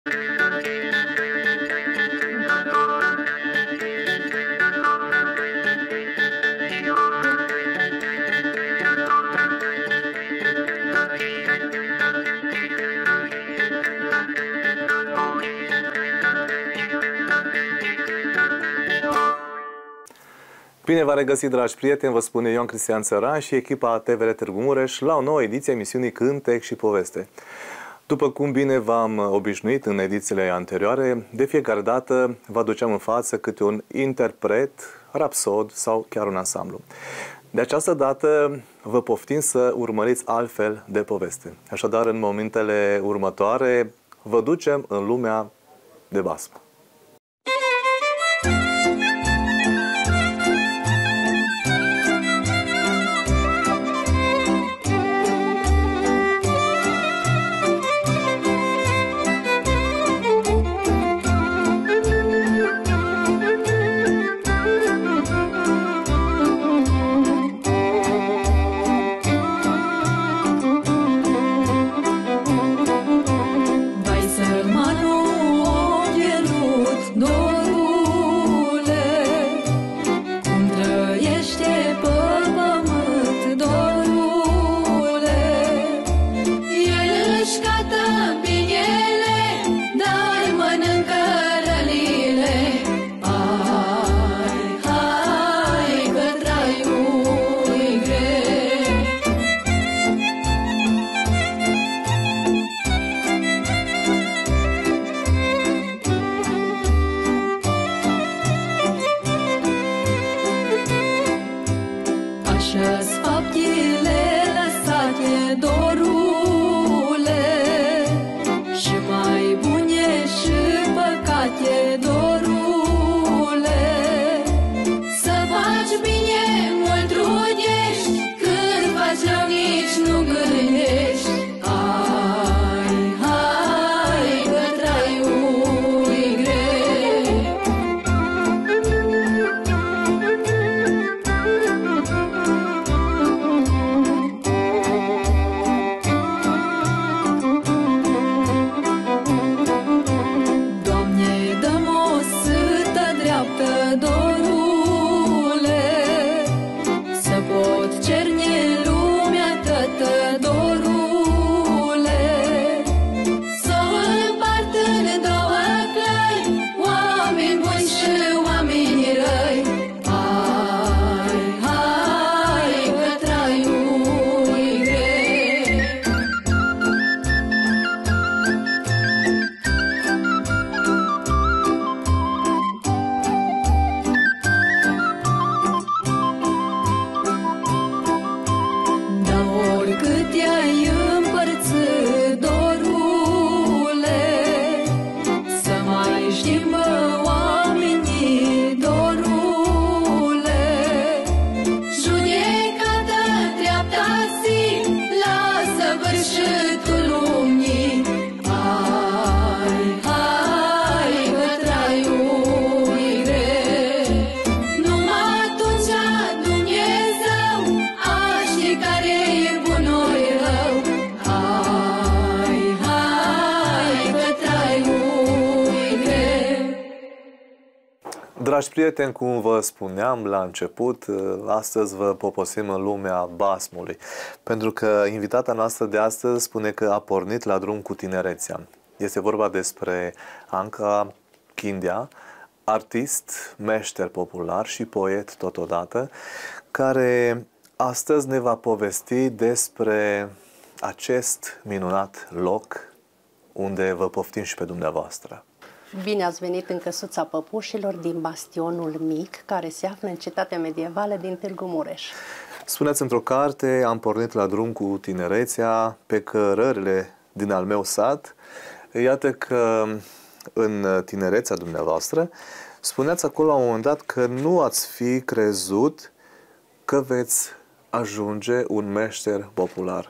Bine v-am regăsit, dragi prieteni, vă spune Ioan Cristian Țăran și echipa TVR Târgu Mureș la o nouă ediție a emisiunii Cântec și Poveste. După cum bine v-am obișnuit în edițiile anterioare, de fiecare dată vă aduceam în față câte un interpret, rapsod sau chiar un ansamblu. De această dată vă poftim să urmăriți altfel de poveste. Așadar, în momentele următoare, vă ducem în lumea de basm. Dragi prieteni, cum vă spuneam la început, astăzi vă poposim în lumea basmului. Pentru că invitata noastră de astăzi spune că a pornit la drum cu tinerețea. Este vorba despre Anca Chindea, artist, meșter popular și poet totodată, care astăzi ne va povesti despre acest minunat loc unde vă poftim și pe dumneavoastră. Bine ați venit în Căsuța Păpușilor din Bastionul Mic, care se află în cetatea medievală din Târgu Mureș. Spuneți într-o carte, am pornit la drum cu tinerețea pe cărările din al meu sat. Iată că în tinerețea dumneavoastră spuneați acolo la un moment dat că nu ați fi crezut că veți ajunge un meșter popular.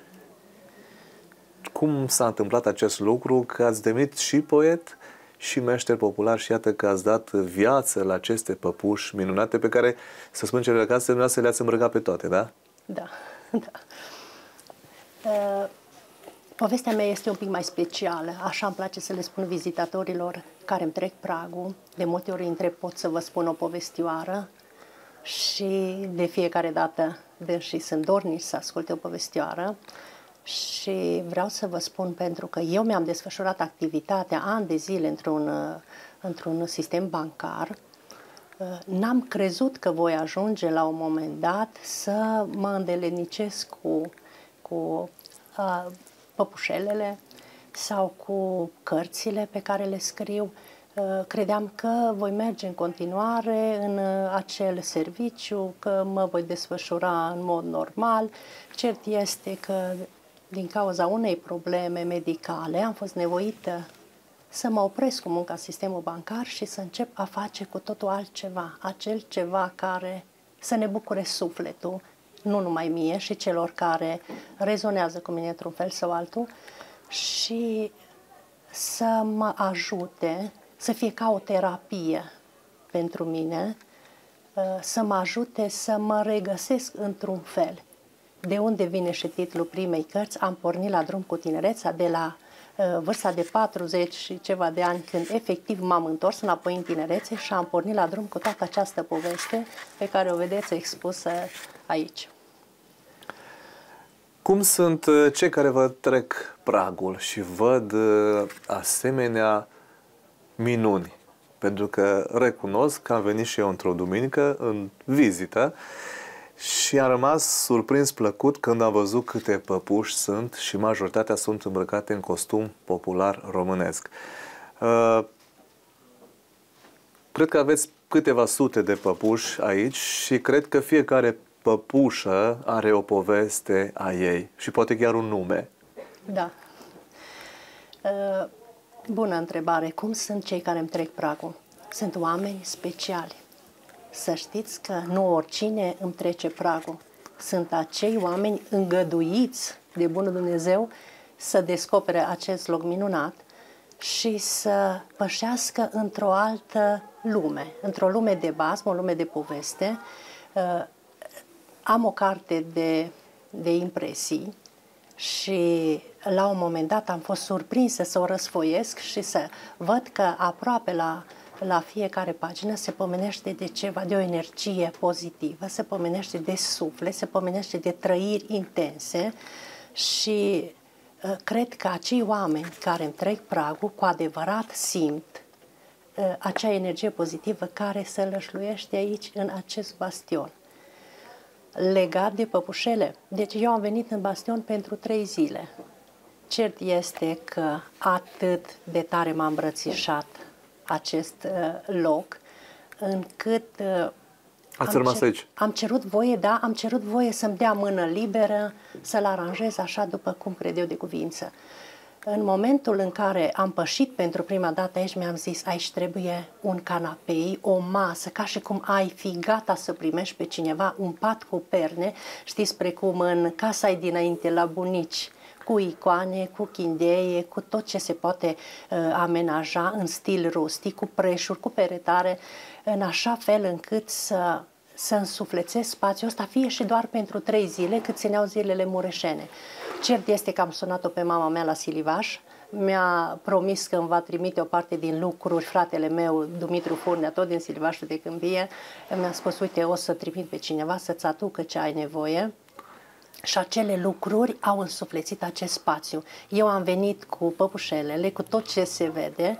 Cum s-a întâmplat acest lucru, că ați devenit și poet și meșter popular și iată că ați dat viață la aceste păpuși minunate pe care, să spun cele casă, dumneavoastră le-ați îmbrăcat pe toate, da? Da, da. Povestea mea este un pic mai specială, așa îmi place să le spun vizitatorilor care îmi trec pragul. De multe ori întreb, pot să vă spun o povestioară? Și de fiecare dată dânsii sunt dornici să asculte o povestioară. Și vreau să vă spun, pentru că eu mi-am desfășurat activitatea ani de zile într-un sistem bancar, n-am crezut că voi ajunge la un moment dat să mă îndelenicesc cu păpușelele sau cu cărțile pe care le scriu. Credeam că voi merge în continuare în acel serviciu, că mă voi desfășura în mod normal. Cert este că din cauza unei probleme medicale am fost nevoită să mă opresc cu munca în sistemul bancar și să încep a face cu totul altceva, acel ceva care să ne bucure sufletul, nu numai mie, și celor care rezonează cu mine într-un fel sau altul, și să mă ajute, să fie ca o terapie pentru mine, să mă ajute să mă regăsesc într-un fel. De unde vine și titlul primei cărți? Am pornit la drum cu tinerețea de la vârsta de 40 și ceva de ani, când efectiv m-am întors înapoi în tinerețe și am pornit la drum cu toată această poveste pe care o vedeți expusă aici. Cum sunt cei care vă trec pragul și văd asemenea minuni? Pentru că recunosc că am venit și eu într-o duminică în vizită și am rămas surprins plăcut când am văzut câte păpuși sunt și majoritatea sunt îmbrăcate în costum popular românesc. Cred că aveți câteva sute de păpuși aici și cred că fiecare păpușă are o poveste a ei și poate chiar un nume. Da. Bună întrebare. Cum sunt cei care îmi trec pragul? Sunt oameni speciali. Să știți că nu oricine îmi trece pragul. Sunt acei oameni îngăduiți de bunul Dumnezeu să descopere acest loc minunat și să pășească într-o altă lume, într-o lume de basm, o lume de poveste. Am o carte de impresii și la un moment dat am fost surprinsă să o răsfoiesc și să văd că aproape la fiecare pagină se pomenește de ceva, de o energie pozitivă, se pomenește de suflet, se pomenește de trăiri intense și cred că acei oameni care îmi trec pragul cu adevărat simt acea energie pozitivă care se lășluiește aici în acest bastion. Legat de păpușele. Deci eu am venit în bastion pentru 3 zile. Cert este că atât de tare m-a îmbrățișat acest loc, încât Ați rămas aici? Am cerut voie, da, am cerut voie să-mi dea mână liberă, să-l aranjez așa după cum cred eu de cuvință. În momentul în care am pășit pentru prima dată aici, mi-am zis, aici trebuie un canapei, o masă, ca și cum ai fi gata să primești pe cineva, un pat cu perne, știți, precum în casa dinainte la bunici, cu icoane, cu chindeie, cu tot ce se poate amenaja în stil rustic, cu preșuri, cu peretare, în așa fel încât să însuflețesc spațiul ăsta, fie și doar pentru 3 zile, cât țineau zilele mureșene. Cert este că am sunat-o pe mama mea la Silivaș, mi-a promis că îmi va trimite o parte din lucruri, fratele meu, Dumitru Furnea, tot din Silivașul de Câmpie, mi-a spus, uite, o să trimit pe cineva să-ți aducă ce ai nevoie. Și acele lucruri au însuflețit acest spațiu. Eu am venit cu păpușelele, cu tot ce se vede,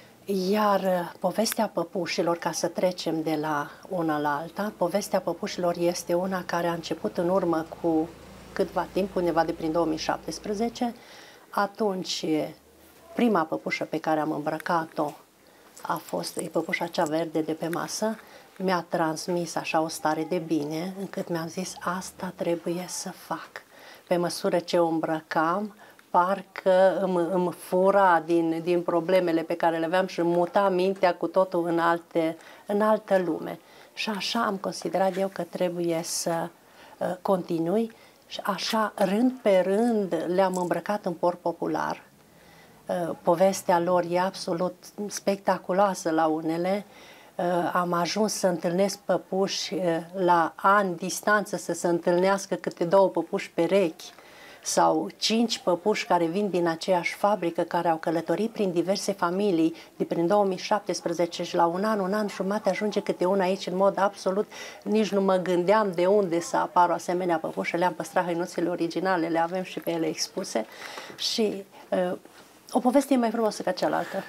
iar povestea păpușilor, ca să trecem de la una la alta, povestea păpușilor este una care a început în urmă cu câtva timp, undeva de prin 2017. Atunci, prima păpușă pe care am îmbrăcat-o a fost păpușa cea verde de pe masă. Mi-a transmis așa o stare de bine, încât mi-am zis, asta trebuie să fac. Pe măsură ce o îmbrăcam, parcă îmi fura din problemele pe care le aveam și îmi muta mintea cu totul în altă lume. Și așa am considerat eu că trebuie să continui și așa, rând pe rând, le-am îmbrăcat în port popular. Povestea lor e absolut spectaculoasă la unele. Am ajuns să întâlnesc păpuși la ani distanță, să se întâlnească câte 2 păpuși perechi, sau 5 păpuși care vin din aceeași fabrică, care au călătorit prin diverse familii, de prin 2017 și la un an jumate ajunge câte una aici, în mod absolut, nici nu mă gândeam de unde să apară asemenea păpușe, le-am păstrat hăinuțele originale, le avem și pe ele expuse și o poveste e mai frumoasă ca cealaltă.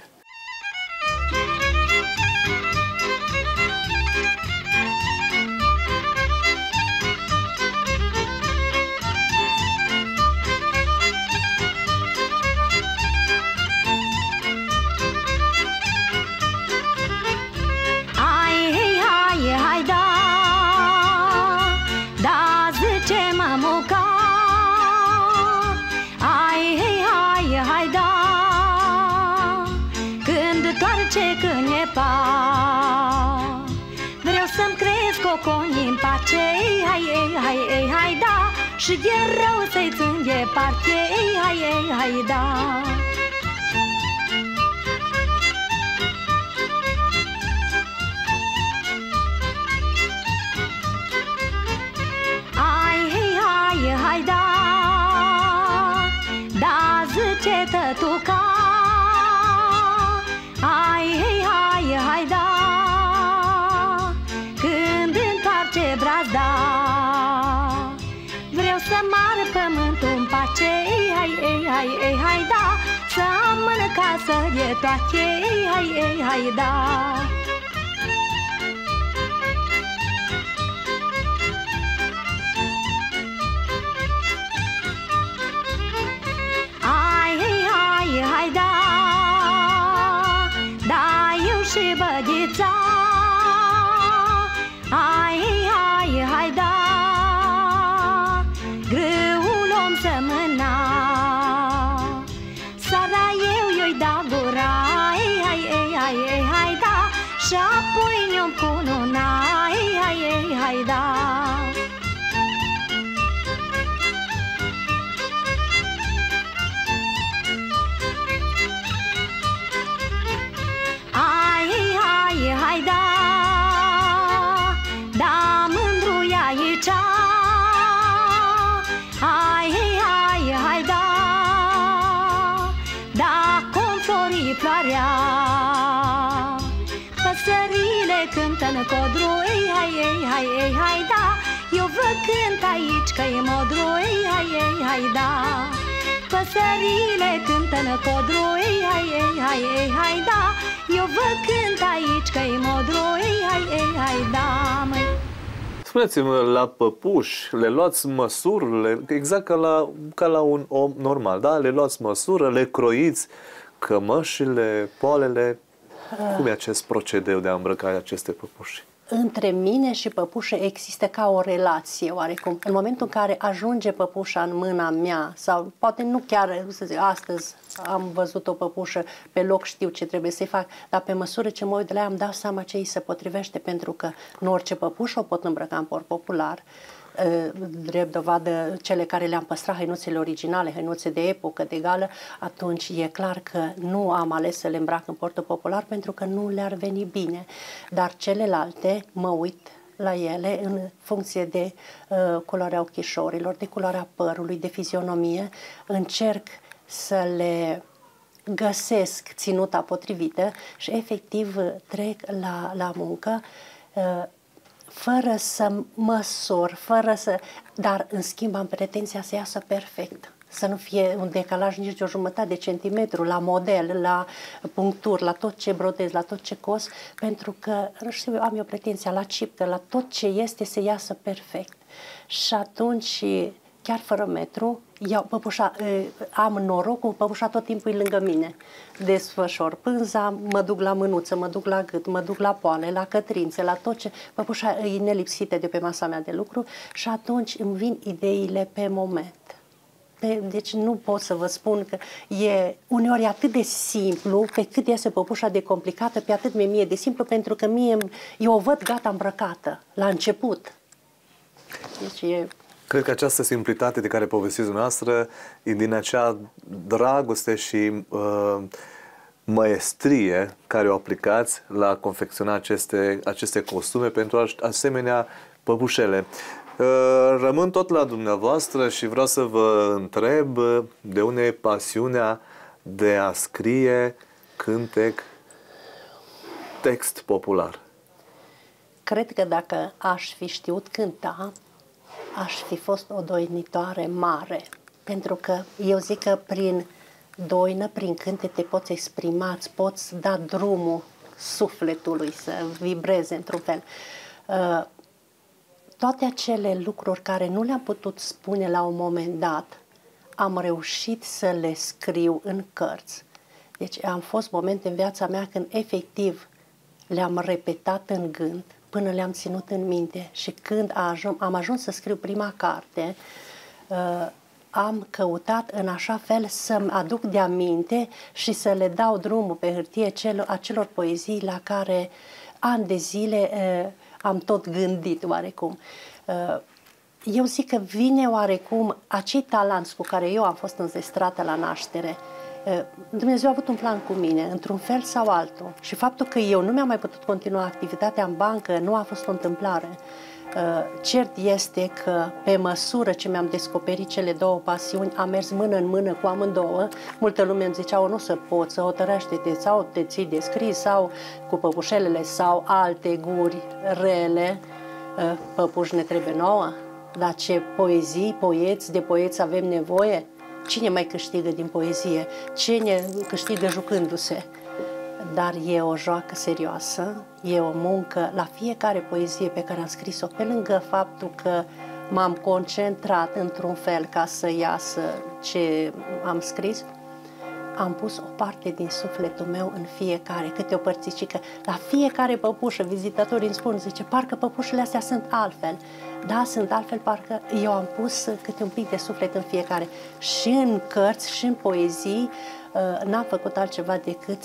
Vreau să-mi cresc coconii în pace, hai, da. Și e rău să-i țin departe, hai, da. Hai, da. Da, zice tătuca. Hai, da. Când întoarce brazda, vreau să moară pământul în pace, hai, da. Să am în casă de toate, hai, da. Hai, da. Da, eu și bădița. Hai, da. Grâul om să mâna. Sara eu-i da gura, hai, da. Și apoi ne-om cununa, hai, da. Hai, da. Da, mândru e aici. Hai, da. Da, cum-flori floarea. Păsările cântă-n codru, hai, da. Eu vă cânt aici că-i modru, hai, da. Păsările cântă-n codru, hai, da. Eu vă cânt aici că-i modru, hai, da, măi. Spuneți-mi, la păpuși le luați măsurile, exact ca la un om normal, da? Le luați măsură, le croiți, cămășile, poalele. Cum e acest procedeu de a îmbrăca aceste păpuși? Între mine și păpușă există ca o relație oarecum. În momentul în care ajunge păpușa în mâna mea, sau poate nu chiar, să zic, astăzi am văzut o păpușă pe loc, știu ce trebuie să-i fac, dar pe măsură ce mă uit de la ea, îmi dau seama ce îi se potrivește, pentru că nu orice păpușă o pot îmbrăca în port popular. Drept dovadă, cele care le-am păstrat, hăinuțele originale, hăinuțe de epocă, de gală, atunci e clar că nu am ales să le îmbrac în portul popular pentru că nu le-ar veni bine. Dar celelalte mă uit la ele în funcție de culoarea ochișorilor, de culoarea părului, de fizionomie. Încerc să le găsesc ținuta potrivită și efectiv trec la muncă fără să măsor, dar în schimb am pretenția să iasă perfect. Să nu fie un decalaj nici de o jumătate de centimetru la model, la puncturi, la tot ce brodez, la tot ce cos, pentru că, nu știu, am eu pretenția la ciptă, la tot ce este să iasă perfect. Și atunci, chiar fără metru, iau păpușa, am norocul, păpușa tot timpul e lângă mine. Desfășor pânza, mă duc la mânuță, mă duc la gât, mă duc la poale, la cătrințe, la tot ce... Păpușa e nelipsită de pe masa mea de lucru și atunci îmi vin ideile pe moment. Deci nu pot să vă spun că e uneori atât de simplu, pe cât este păpușa de complicată, pe atât mie de simplu, pentru că eu o văd gata îmbrăcată, la început. Deci e... Cred că această simplitate de care povestiți dumneavoastră e din acea dragoste și măestrie care o aplicați la confecționa aceste costume pentru asemenea păpușele. Rămân tot la dumneavoastră și vreau să vă întreb de unde e pasiunea de a scrie cântec, text popular. Cred că dacă aș fi știut cânta, aș fi fost o doinitoare mare. Pentru că eu zic că prin doină, prin cânte te poți exprima, îți poți da drumul sufletului să vibreze într-un fel. Toate acele lucruri care nu le-am putut spune la un moment dat, am reușit să le scriu în cărți. Deci am fost momente în viața mea când efectiv le-am repetat în gând până le-am ținut în minte și când am ajuns să scriu prima carte, am căutat în așa fel să-mi aduc de aminte și să le dau drumul pe hârtie acelor poezii la care ani de zile am tot gândit oarecum. Eu zic că vine oarecum acei talanți cu care eu am fost înzestrată la naștere. Dumnezeu a avut un plan cu mine, într-un fel sau altul. Și faptul că eu nu mi-am mai putut continua activitatea în bancă nu a fost o întâmplare. Cert este că pe măsură ce mi-am descoperit cele două pasiuni, am mers mână în mână cu amândouă. Multă lume îmi zicea, nu se pot, să hotărăște-te, sau te ții de scris, sau cu păpușelele, sau alte guri rele. Păpuși ne trebuie nouă, dar ce poezii, de poeți avem nevoie? Cine mai câștigă din poezie? Cine câștigă jucându-se? Dar e o joacă serioasă, e o muncă la fiecare poezie pe care am scris-o, pe lângă faptul că m-am concentrat într-un fel ca să iasă ce am scris, am pus o parte din sufletul meu în fiecare, câte o părțicică. La fiecare păpușă, vizitatorii îmi spun, zice, parcă păpușele astea sunt altfel. Da, sunt altfel, parcă eu am pus câte un pic de suflet în fiecare. Și în cărți, și în poezii, n-am făcut altceva decât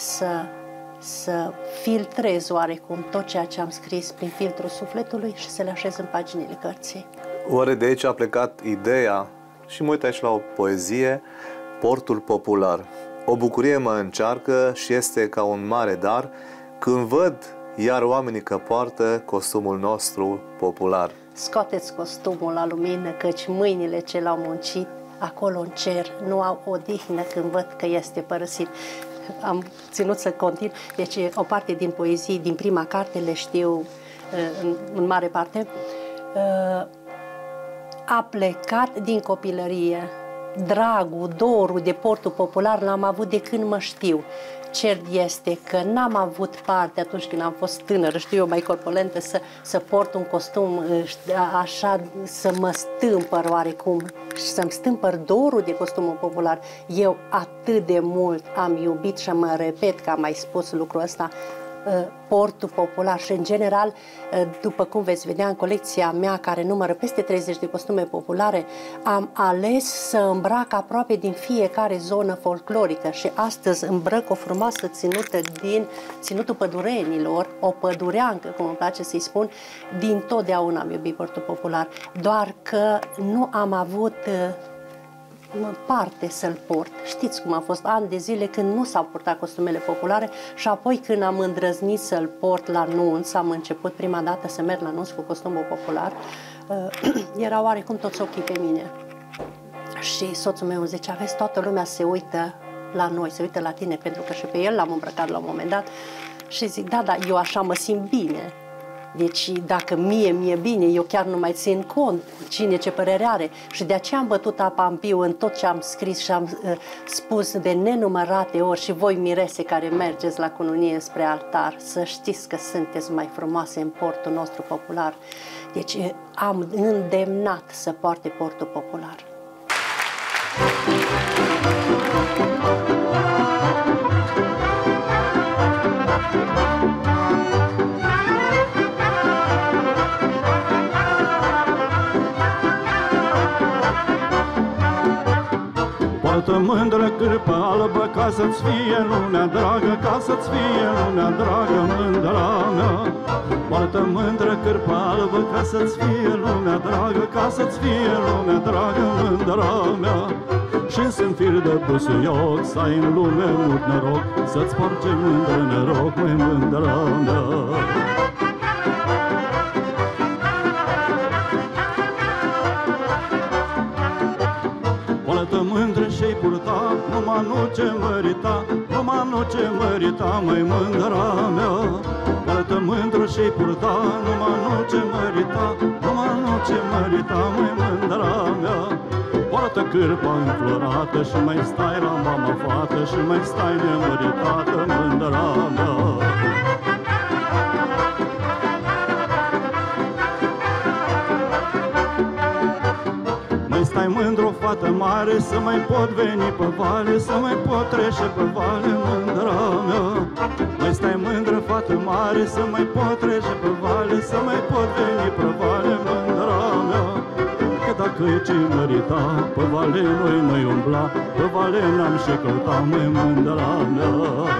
să filtrez oarecum tot ceea ce am scris prin filtrul sufletului și să le așez în paginile cărții. Oare de aici a plecat ideea, și mă uit aici la o poezie, Portul popular. O bucurie mă încearcă și este ca un mare dar când văd iar oamenii că poartă costumul nostru popular. Scoateți costumul la lumină, căci mâinile ce l-au muncit acolo în cer nu au odihnă când văd că este părăsit. Am ținut să continui, deci o parte din poezii din prima carte le știu în mare parte. A plecat din copilărie, dragul, dorul de Portul popular l-am avut de când mă știu. Cert este că n-am avut parte atunci când am fost tânără, știu eu, mai corpulentă, să port un costum așa, să mă stâmpăr oarecum și să-mi stâmpăr dorul de costumul popular. Eu atât de mult am iubit și mă repet că am mai spus lucrul ăsta, Portul popular și în general, după cum veți vedea în colecția mea care numără peste 30 de costume populare, am ales să îmbrac aproape din fiecare zonă folclorică și astăzi îmbrăc o frumoasă ținută din ținutul pădurenilor, o pădureancă, cum îmi place să-i spun. Din totdeauna am iubit Portul popular, doar că nu am avut parte să-l port. Știți cum a fost ani de zile când nu s-au purtat costumele populare și apoi când am îndrăznit să-l port la nunți, am început prima dată să merg la nunți cu costumul popular, era oarecum toți ochii pe mine. Și soțul meu îmi zice, aveți, toată lumea se uită la noi, se uită la tine, pentru că și pe el l-am îmbrăcat la un moment dat și zic, da, eu așa mă simt bine. Deci dacă mi-e bine, eu chiar nu mai țin cont cine ce părere are. Și de aceea am bătut apa în piu în tot ce am scris și am spus de nenumărate ori și voi mirese care mergeți la cununie spre altar, să știți că sunteți mai frumoase în portul nostru popular. Deci am îndemnat să poarte Portul popular. Poartă mândră cârpă albă ca să-ți fie lumea dragă, ca să-ți fie lumea dragă, mândra mea. Poartă mândră cârpă albă ca să-ți fie lumea dragă, ca să-ți fie lumea dragă, mândra mea. Și sunt fir de busuioc, să ai în lume mult noroc, să-ți porce mândră noroc, măi, mândra mea. ce mărita, numai nu ce mărita, măi mândra mea. Poartă mândru și purta, numai nu ce mărita, numai nu ce mărita, măi mândra mea. Poartă cârpa înflorată și mai stai la mama fată și mai stai nemăritată, mândra mea. Stai mândru, fată mare, să mai pot veni pe vale, să mai pot trece pe vale, mândra mea. Mai stai mândră, fată mare, să mai pot trece pe vale, să mai pot veni pe vale, mândra mea. Că dacă e ce mărita, pe vale noi mai umbla, pe vale n-am și căuta, măi mândra mea.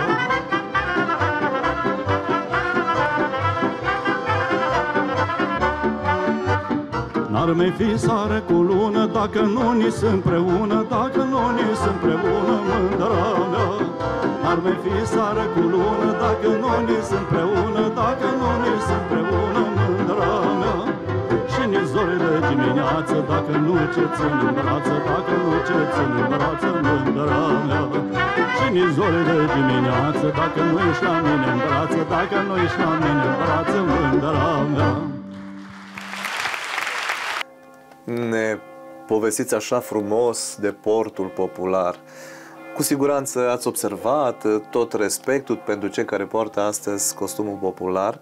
N-ar mai fi sară cu lună dacă nu ni sunt împreună, dacă nu ni sunt împreună, mândra mea. N-ar mai fi sară cu lună dacă nu ni sunt împreună, dacă nu ni sunt împreună, mândra mea. Și nici zori de dimineață dacă nu ce țin în brață, dacă nu ce țin în brață, mândra mea. Și nici zori de dimineață dacă nu ești la mine în brață, dacă nu ești la mine în brață, mândra mea. Ne povestiți așa frumos de portul popular. Cu siguranță ați observat tot respectul pentru cei care poartă astăzi costumul popular.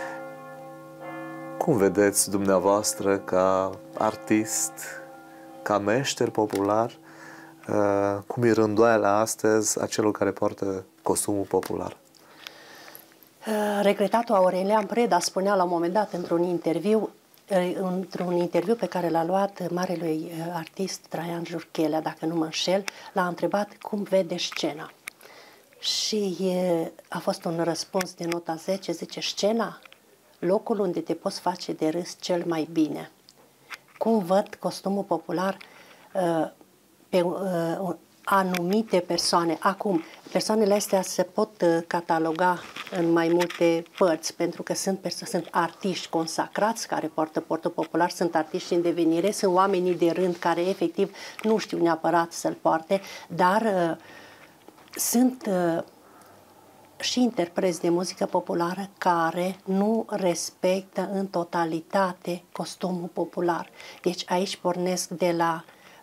Cum vedeți dumneavoastră ca artist, ca meșter popular, cum e rânduiala astăzi a celor care poartă costumul popular? Regretatul Aurelian Preda spunea la un moment dat într-un interviu pe care l-a luat marelui artist Traian Jurchelea, dacă nu mă înșel, l-a întrebat cum vede scena. Și a fost un răspuns de nota 10, zice: scena, locul unde te poți face de râs cel mai bine. Cum văd costumul popular pe anumite persoane. Acum, persoanele astea se pot cataloga în mai multe părți, pentru că sunt artiști consacrați care poartă portul popular, sunt artiști în devenire, sunt oamenii de rând care efectiv nu știu neapărat să-l poarte, dar sunt și interpreți de muzică populară care nu respectă în totalitate costumul popular. Deci aici pornesc de la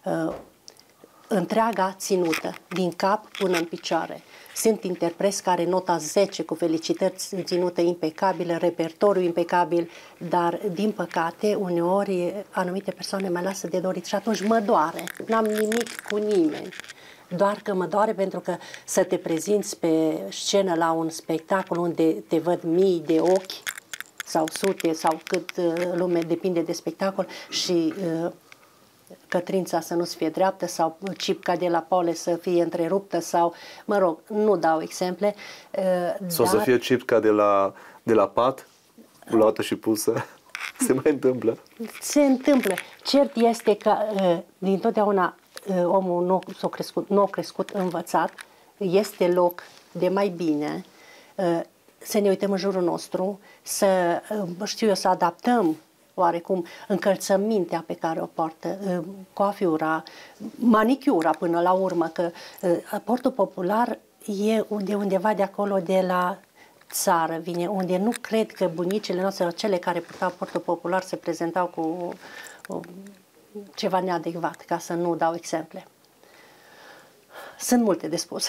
întreaga ținută, din cap până în picioare. Sunt interpreți care nota 10 cu felicitări, ținută impecabilă, repertoriu impecabil, dar din păcate uneori anumite persoane mă lasă de dorit și atunci mă doare. N-am nimic cu nimeni. Doar că mă doare pentru că să te prezinți pe scenă la un spectacol unde te văd mii de ochi sau sute sau cât lume, depinde de spectacol, și cătrința să nu-ți fie dreaptă sau cipca de la pole să fie întreruptă sau, mă rog, nu dau exemple. Sau să fie cipca de la pat, luată și pusă. Se mai întâmplă. Se întâmplă. Cert este că dintotdeauna omul nu a crescut învățat, este loc de mai bine să ne uităm în jurul nostru, să, știu eu, să adaptăm oarecum încălțămintea pe care o poartă, coafiura, manicura până la urmă, că portul popular e de undeva de acolo, de la țară vine, unde nu cred că bunicile noastre, cele care purtau portul popular, se prezentau cu ceva neadecvat, ca să nu dau exemple. Sunt multe de spus.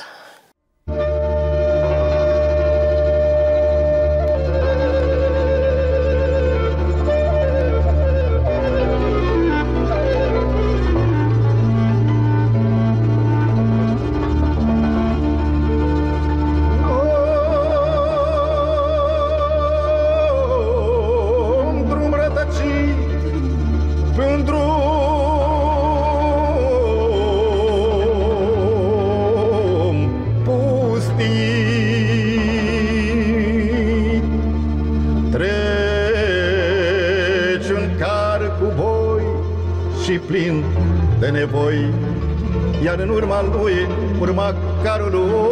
Plin de nevoi, iar în urma lui urma carul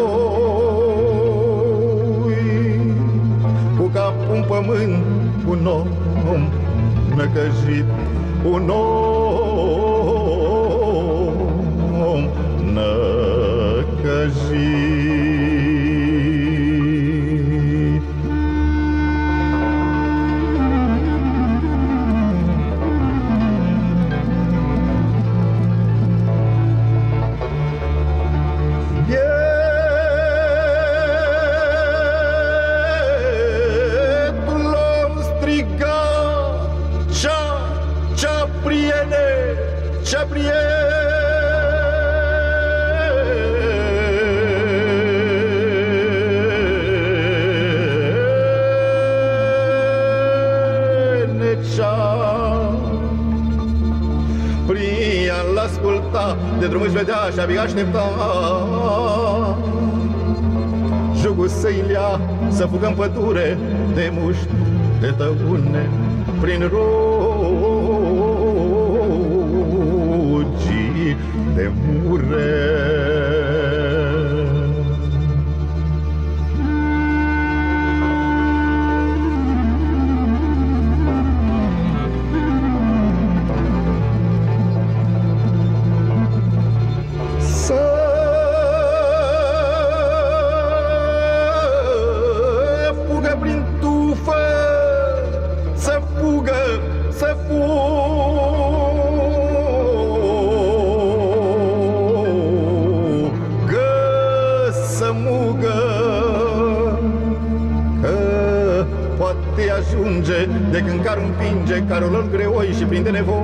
lui. Cu capul în pământ, un om năcăjit, un om năcăjit. De drum își vedea și abia aștepta jugul să-i lea, să fugă în pădure de muști, de tăune, prin rugii de mure. De când carul împinge, carul îl greoi și prinde nevoi.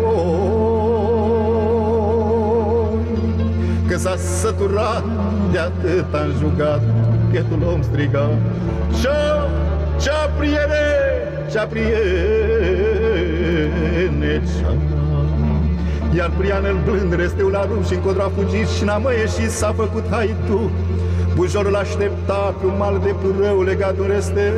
Că s-a săturat de atât înjugat, bietul om striga: Cea priene, cea priene, cea. Iar prianul blând resteu la rum și încotro a fugit și n-a mai ieșit, s-a făcut haitu. Bujorul aștepta pe un mal de pârâu legat de un resteu.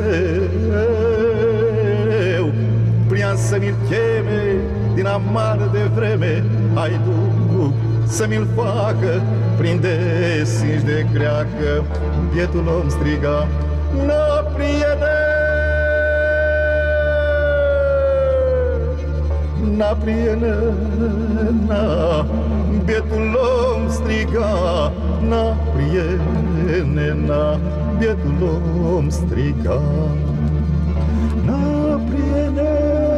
Prian să mi-l cheme din amară de vreme, hai tu să mi-l facă prin desinși de creacă. Bietul om striga: Na, priene, na, priene, na. Bietul om striga: Na, priene, na. Bietul om striga: Na, priene.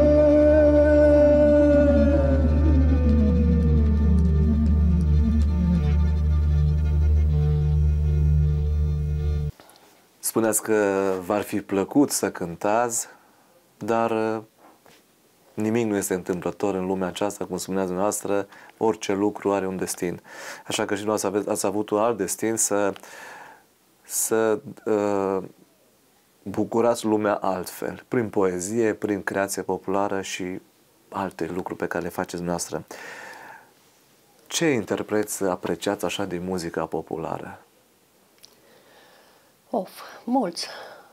Spuneați că v-ar fi plăcut să cântați, dar nimic nu este întâmplător în lumea aceasta, cum spuneați dumneavoastră, orice lucru are un destin. Așa că și dumneavoastră ați avut un alt destin, să bucurați lumea altfel, prin poezie, prin creație populară și alte lucruri pe care le faceți dumneavoastră. Ce interpreți apreciați așa de muzica populară? Mulți.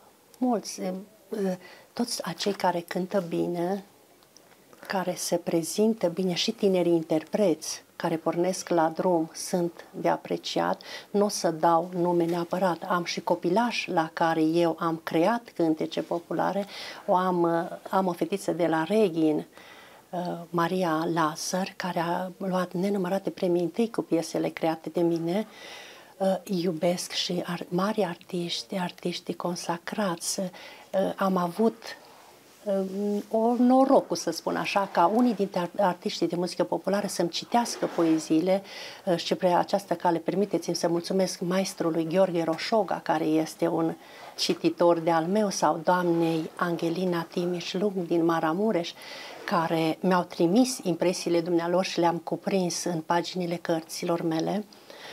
Toți acei care cântă bine, care se prezintă bine, și tinerii interpreți care pornesc la drum sunt de apreciat. Nu o să dau nume neapărat. Am și copilași la care eu am creat cântece populare. Am o fetiță de la Reghin, Maria Lazar, care a luat nenumărate premii întâi cu piesele create de mine. Iubesc și mari artiști consacrați. Am avut norocul, să spun așa, ca unii dintre artiștii de muzică populară să-mi citească poeziile și pe această cale permiteți-mi să mulțumesc maestrului Gheorghe Roșoga, care este un cititor de-al meu, sau doamnei Angelina Timiș-Lung din Maramureș, care mi-au trimis impresiile dumnealor și le-am cuprins în paginile cărților mele.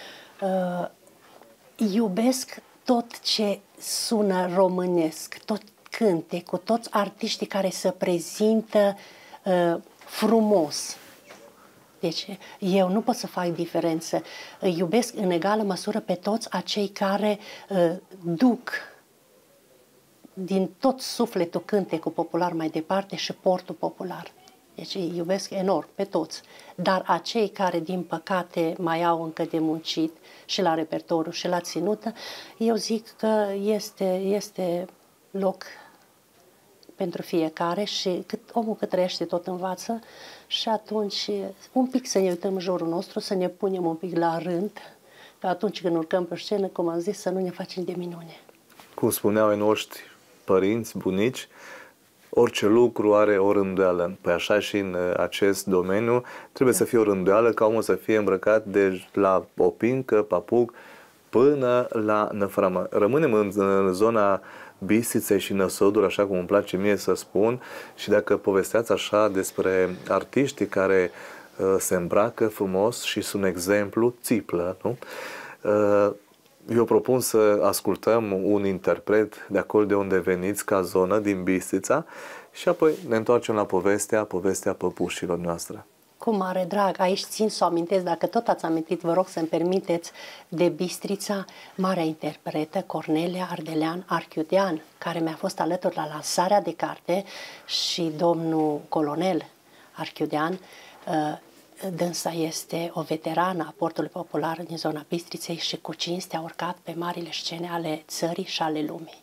Iubesc tot ce sună românesc, tot cântecul, toți artiștii care se prezintă frumos. Deci eu nu pot să fac diferență. Iubesc în egală măsură pe toți acei care duc din tot sufletul cântecul popular mai departe și portul popular. Deci îi iubesc enorm pe toți. Dar acei care, din păcate, mai au încă de muncit și la repertoriu și la ținută, eu zic că este loc pentru fiecare și omul cât trăiește tot învață, și atunci un pic să ne uităm în jurul nostru, să ne punem un pic la rând, Dar atunci când urcăm pe scenă, cum am zis, să nu ne facem de minune. Cum spuneau ai noștri părinți, bunici, orice lucru are o rânduială. Păi așa și în acest domeniu trebuie să fie o rânduială, ca omul să fie îmbrăcat de la o pincă, papuc, până la năframă. Rămânem în zona Bistriței și Năsăduri, așa cum îmi place mie să spun, și dacă povesteați așa despre artiștii care se îmbracă frumos și sunt exemplu, țiplă, nu? Eu propun să ascultăm un interpret de acolo de unde veniți ca zonă, din Bistrița, și apoi ne întoarcem la povestea păpușilor noastre. Cu mare drag, aici țin să o amintesc, dacă tot ați amintit, vă rog să-mi permiteți, de Bistrița, marea interpretă Cornelia Ardelean Archiudean, care mi-a fost alături la lansarea de carte, și domnul colonel Archiudean, dânsa este o veterană a portului popular din zona Bistriței și cu cinste a urcat pe marile scene ale țării și ale lumii.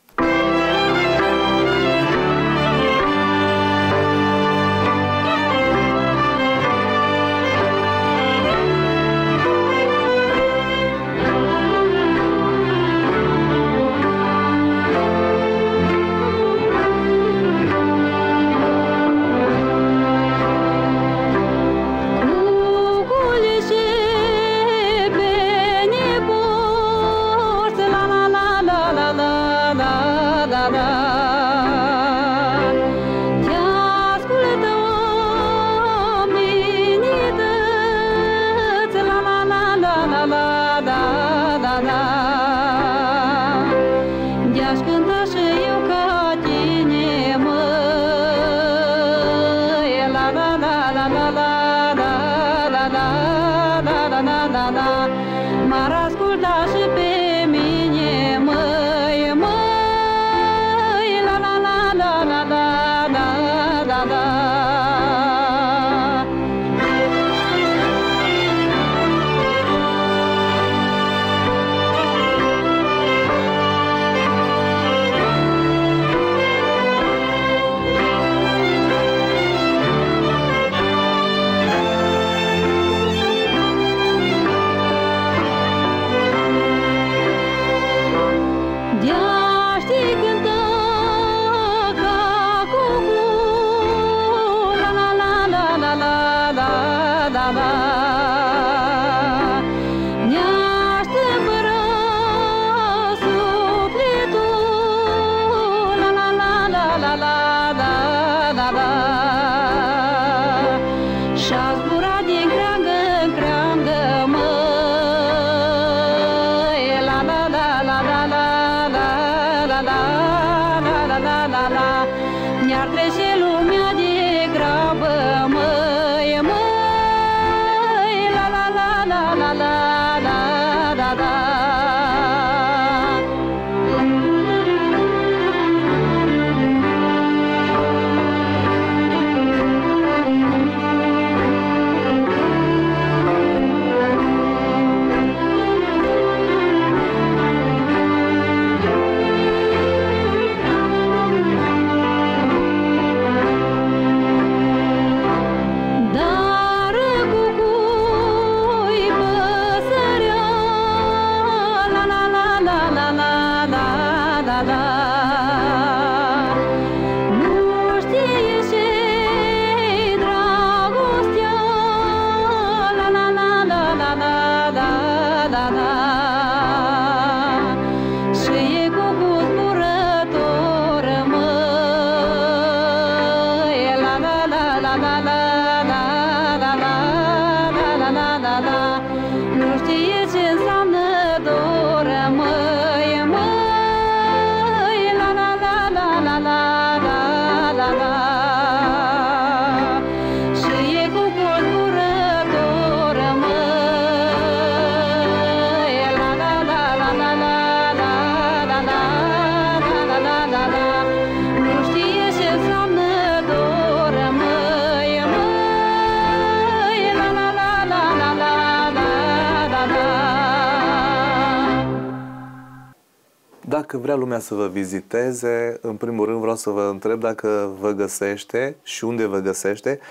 Dacă vrea lumea să vă viziteze, în primul rând vreau să vă întreb dacă vă găsește și unde vă găsește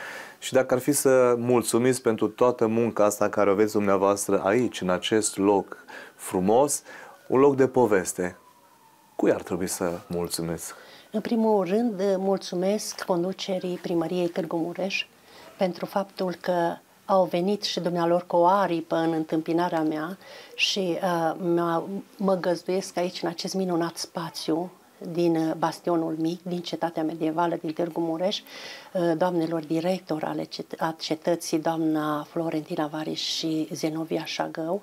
Și dacă ar fi să mulțumiți pentru toată munca asta care o aveți dumneavoastră aici, în acest loc frumos, un loc de poveste, cui ar trebui să mulțumesc? În primul rând, mulțumesc conducerii Primăriei Târgu Mureș pentru faptul că au venit și dumnealor cu o aripă în întâmpinarea mea și mă găzduiesc aici în acest minunat spațiu din Bastionul Mic, din cetatea medievală din Târgu Mureș, doamnelor director ale cetății, doamna Florentina Variș și Zenovia Șagău.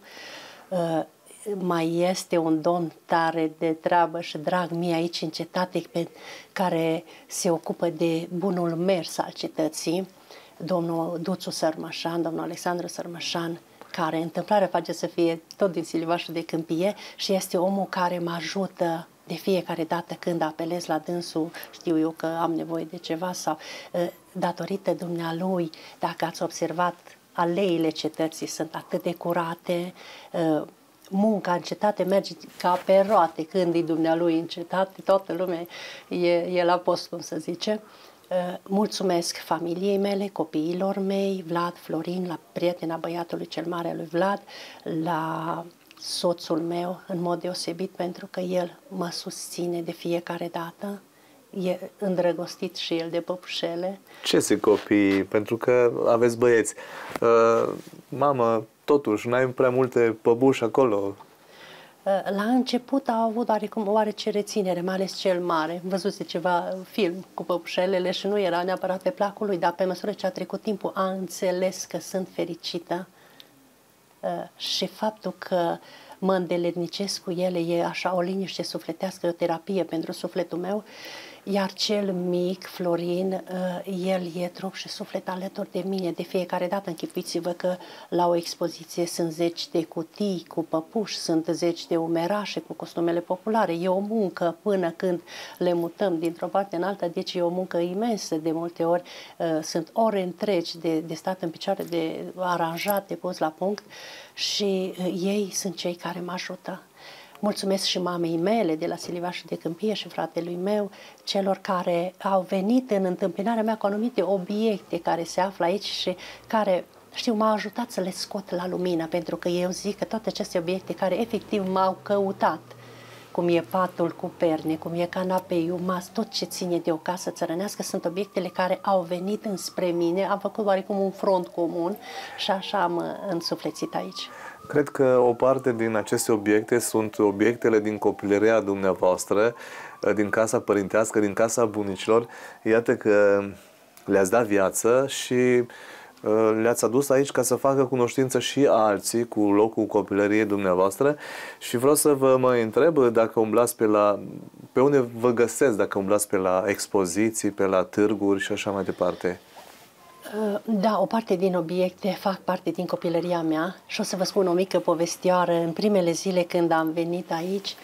Mai este un domn tare de treabă și drag mie aici în cetate care se ocupă de bunul mers al cetății, domnul Duțu Sărmășan, domnul Alexandru Sărmășan, care întâmplarea face să fie tot din Silivașul de Câmpie și este omul care mă ajută de fiecare dată când apelez la dânsul, știu eu că am nevoie de ceva sau datorită dumnealui, dacă ați observat, aleile cetății sunt atât de curate, munca în cetate merge ca pe roate când e dumnealui în cetate, toată lumea e la post, cum să zice. Mulțumesc familiei mele, copiilor mei, Vlad, Florin, la prietena băiatului cel mare lui Vlad, la soțul meu în mod deosebit pentru că el mă susține de fiecare dată, e îndrăgostit și el de păpușele. Ce zic copiii? Pentru că aveți băieți. Mamă, totuși, n-ai prea multe păbuși acolo. La început au avut oarece reținere, mai ales cel mare. Văzuse ceva film cu păpușelele și nu era neapărat pe placul lui, dar pe măsură ce a trecut timpul a înțeles că sunt fericită și faptul că mă îndeletnicesc cu ele e așa o liniște sufletească, o terapie pentru sufletul meu. Iar cel mic, Florin, el e trup și suflet alături de mine. De fiecare dată închipuiți-vă că la o expoziție sunt zeci de cutii cu păpuși, sunt zeci de umerașe cu costumele populare. E o muncă până când le mutăm dintr-o parte în alta, deci e o muncă imensă. De multe ori sunt ore întregi de stat în picioare, de aranjat, de pus la punct și ei sunt cei care mă ajută. Mulțumesc și mamei mele de la Silivașul de Câmpie și fratelui meu, celor care au venit în întâmpinarea mea cu anumite obiecte care se află aici și care, știu, m-au ajutat să le scot la lumină, pentru că eu zic că toate aceste obiecte care efectiv m-au căutat, cum e patul cu perne, cum e canapeiul, mas, tot ce ține de o casă țărănească, sunt obiectele care au venit înspre mine, am făcut oarecum un front comun și așa am însuflețit aici. Cred că o parte din aceste obiecte sunt obiectele din copilăria dumneavoastră, din casa părintească, din casa bunicilor. Iată că le-ați dat viață și le-ați adus aici ca să facă cunoștință și alții cu locul copilăriei dumneavoastră. Și vreau să vă mai întreb dacă umblați pe unde vă găsesc, dacă umblați pe la expoziții, pe la târguri și așa mai departe. Da, o parte din obiecte fac parte din copilăria mea și o să vă spun o mică povestioară. În primele zile când am venit aici,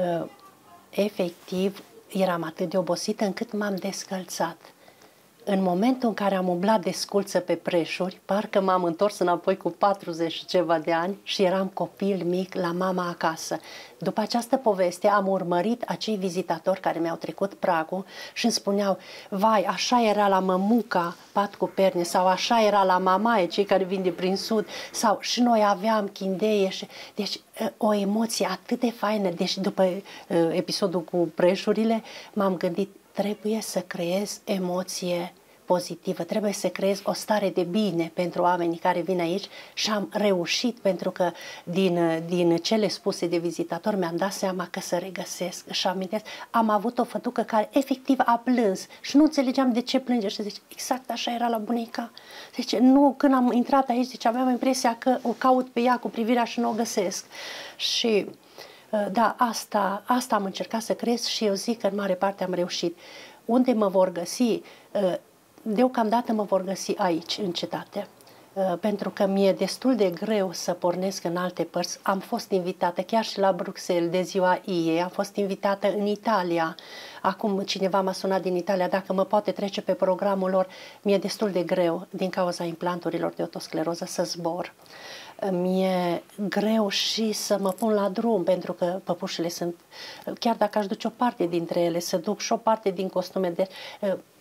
efectiv, eram atât de obosită încât m-am descălțat. În momentul în care am umblat desculță pe preșuri, parcă m-am întors înapoi cu 40 și ceva de ani și eram copil mic la mama acasă. După această poveste am urmărit acei vizitatori care mi-au trecut pragul și îmi spuneau: vai, așa era la mămuca pat cu perne, sau așa era la mamaie, cei care vin de prin sud, sau și noi aveam chindeie. Deci o emoție atât de faină. Deci după episodul cu preșurile m-am gândit: trebuie să creez emoție pozitivă, trebuie să creez o stare de bine pentru oamenii care vin aici și am reușit, pentru că din cele spuse de vizitatori mi-am dat seama că se regăsesc și amintesc. Am avut o fătucă care efectiv a plâns și nu înțelegeam de ce plânge și zice: exact așa era la bunica. Zice, nu, când am intrat aici, zice, aveam impresia că o caut pe ea cu privirea și nu o găsesc. Și da, asta am încercat să creez și eu zic că în mare parte am reușit. Unde mă vor găsi? Deocamdată mă vor găsi aici, în cetate, pentru că mi-e destul de greu să pornesc în alte părți. Am fost invitată chiar și la Bruxelles de ziua IE, am fost invitată în Italia. Acum cineva m-a sunat din Italia dacă mă poate trece pe programul lor. Mi-e destul de greu, din cauza implanturilor de otoscleroză, să zbor. Mi-e greu și să mă pun la drum, pentru că păpușile sunt, chiar dacă aș duce o parte dintre ele, să duc și o parte din costume de...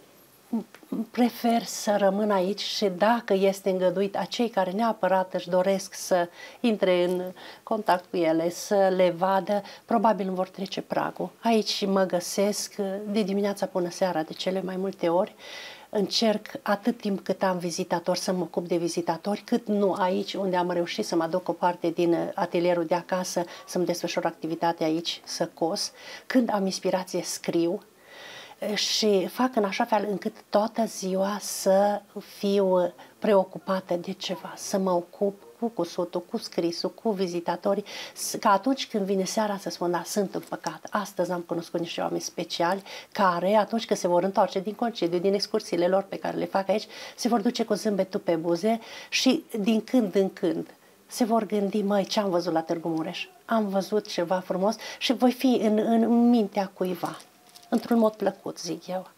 prefer să rămân aici și dacă este îngăduit, acei care neapărat își doresc să intre în contact cu ele, să le vadă, probabil îmi vor trece pragul. Aici mă găsesc de dimineața până seara de cele mai multe ori. Încerc atât timp cât am vizitatori să mă ocup de vizitatori, cât nu aici unde am reușit să mă aduc o parte din atelierul de acasă, să-mi desfășor activitatea aici, să cos. Când am inspirație, scriu și fac în așa fel încât toată ziua să fiu preocupată de ceva, să mă ocup cu cusutul, cu scrisul, cu vizitatorii, ca atunci când vine seara să spun, da, sunt împăcat. Astăzi am cunoscut niște oameni speciali care, atunci când se vor întoarce din concediu, din excursiile lor pe care le fac aici, se vor duce cu zâmbetul pe buze și din când în când se vor gândi, măi, ce am văzut la Târgu Mureș? Am văzut ceva frumos și voi fi în mintea cuiva, într-un mod plăcut, zic eu.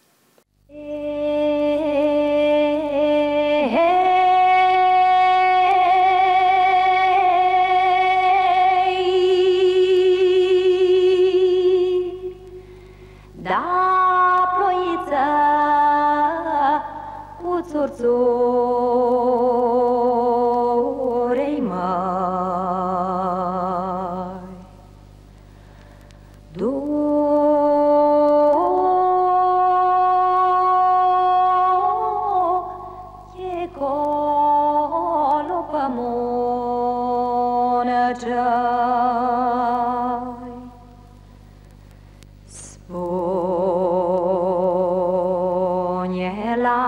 Țurțurei mai e colo pămână ceai spune la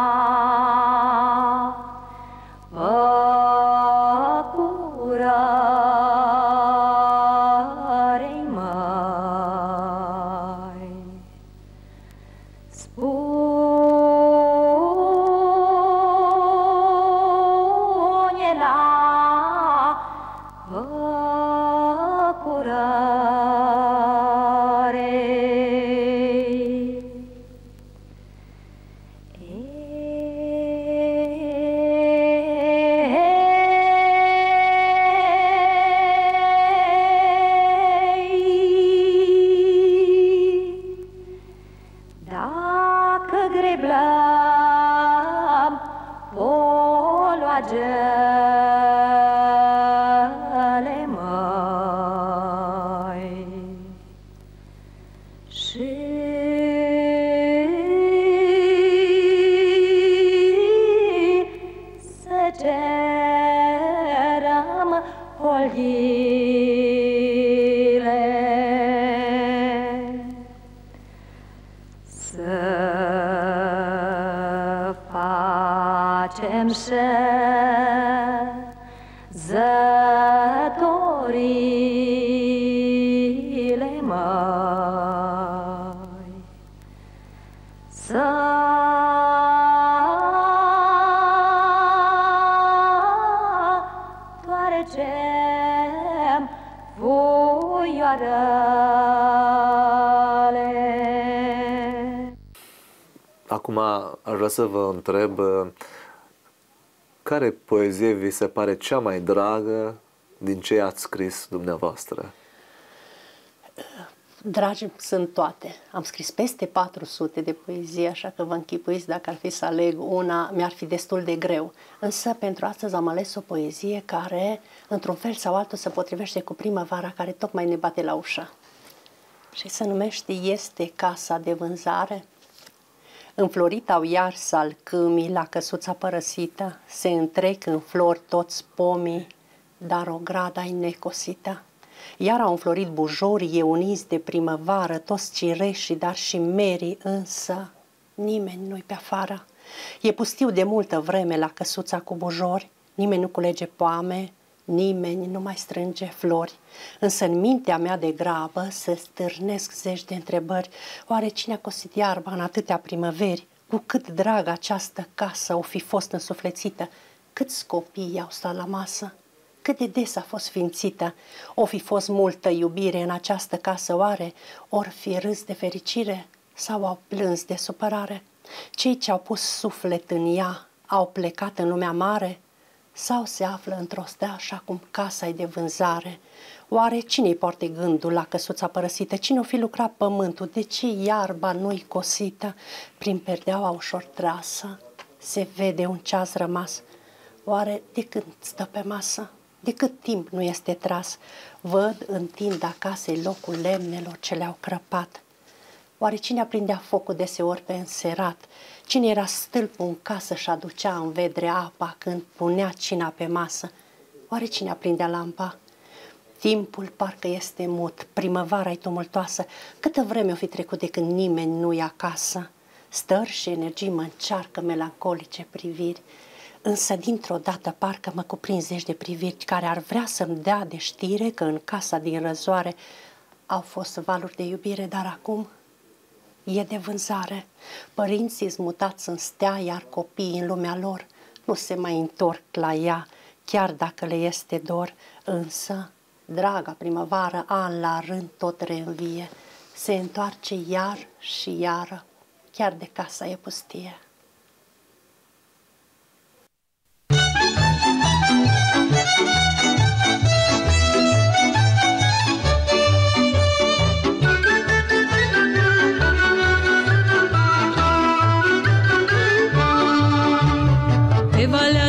gele mai și să cerăm olile să facem zătorile mai să toarcem voioarele. Acum aș vrea să vă întreb, care poezie vi se pare cea mai dragă din ce ați scris dumneavoastră? Dragi sunt toate. Am scris peste 400 de poezii, așa că vă închipuiți dacă ar fi să aleg una, mi-ar fi destul de greu. Însă pentru astăzi am ales o poezie care, într-un fel sau altul, se potrivește cu primăvara care tocmai ne bate la ușă. Și se numește Este casa de vânzare. Înflorit au iar salcâmii la căsuța părăsită, se întrec în flori toți pomii, dar o grada-i necosită. Iar au înflorit bujorii euniți de primăvară, toți cireșii, dar și merii, însă nimeni nu-i pe afară. E pustiu de multă vreme la căsuța cu bujori, nimeni nu culege poame, nimeni nu mai strânge flori. Însă în mintea mea de grabă se stârnesc zeci de întrebări. Oare cine a cosit iarba în atâtea primăveri? Cu cât drag această casă o fi fost însuflețită? Câți copii au stat la masă? Cât de des a fost sfințită? O fi fost multă iubire în această casă oare? Or fi râs de fericire sau au plâns de supărare? Cei ce au pus suflet în ea au plecat în lumea mare? Sau se află într-o stea așa cum casa e de vânzare? Oare cine-i poartă gândul la căsuța părăsită? Cine o fi lucrat pământul? De ce iarba nu-i cosită? Prin perdeaua ușor trasă se vede un ceas rămas. Oare de când stă pe masă? De cât timp nu este tras? Văd întinda casei locul lemnelor ce le-au crăpat. Oare cine aprindea focul deseori pe înserat? Cine era stâlpul în casă și aducea în vedre apa când punea cina pe masă? Oare cine aprindea lampa? Timpul parcă este mut, primăvara-i tumultoasă. Câtă vreme o fi trecut de când nimeni nu-i acasă? Stări și energii mă încearcă melancolice priviri, însă dintr-o dată parcă mă cuprind zeci de priviri care ar vrea să-mi dea de știre că în casa din răzoare au fost valuri de iubire, dar acum e de vânzare. Părinții mutați în stea, iar copiii în lumea lor nu se mai întorc la ea, chiar dacă le este dor. Însă, draga primăvară, an la rând tot reînvie, se întoarce iar și iară, chiar de casa e pustie. Pe valea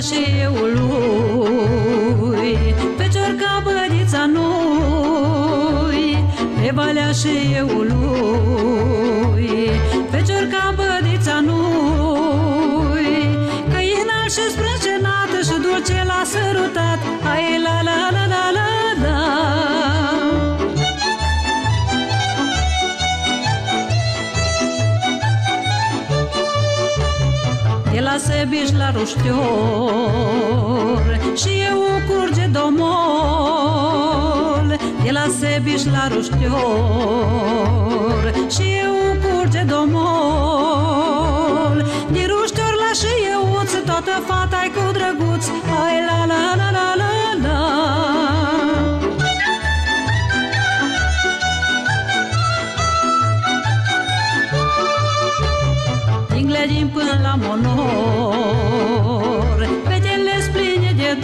șeului, pe ciorca bădița noi, pe valea șeului, pe ciorca bădița noi, că e înalt și sprâncenată și dulce l-a sărutat, ai la la la la la la. De la Sebiș la Ruștior și eu curge domol. De la Sebiș la Ruștior și eu curge domol. De Ruștior la Șieuț toată fata-i cu drăguț, ai la la la la la la. Din până la Monor, fetele-s pline de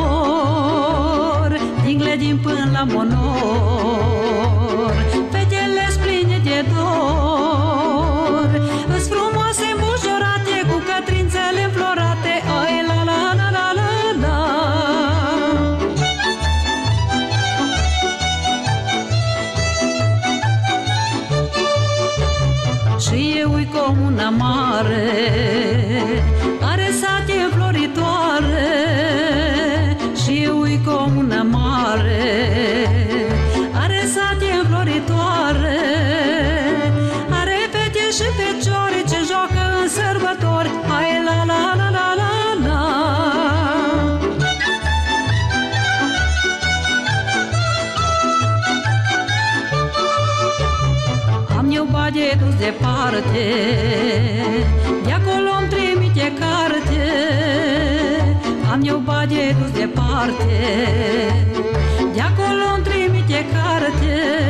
dor. Din până la Monor, fetele-s pline de dor. Îs frumoase îmbujorate, cu cătrințele înflorate, ai la la la la la la. Și eu-i comuna mare, are sate înfloritoare. Și eu-i comună mare, are sate înfloritoare. Are fete și fecioare ce joacă în sărbători, hai la la la la la la. Am eu bade dus departe, de acolo-mi trimite carte. Am eu bade dus departe, de acolo-mi trimite carte.